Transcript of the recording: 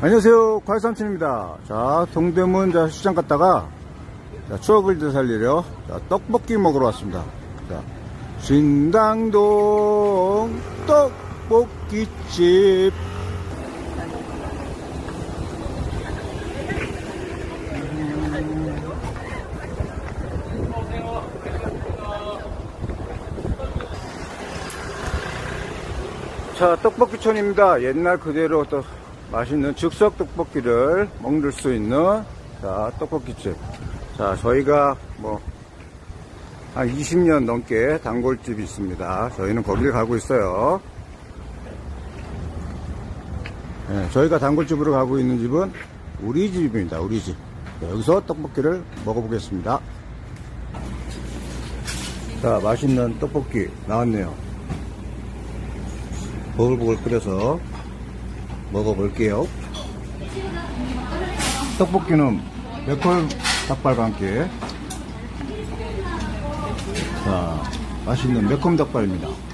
안녕하세요, 과일삼촌입니다. 자, 동대문 시장 갔다가 추억을 되살리려 떡볶이 먹으러 왔습니다. 자, 신당동 떡볶이집. 자, 떡볶이촌입니다. 옛날 그대로 또 맛있는 즉석 떡볶이를 먹을 수 있는 떡볶이집. 자, 저희가 한 20년 넘게 단골집이 있습니다. 저희는 거기를 가고 있어요. 네, 저희가 단골집으로 가고 있는 집은 우리 집입니다. 우리 집. 네, 여기서 떡볶이를 먹어보겠습니다. 자, 맛있는 떡볶이 나왔네요. 보글보글 끓여서 먹어볼게요. 떡볶이는 매콤 닭발과 함께, 자, 맛있는 매콤 닭발입니다.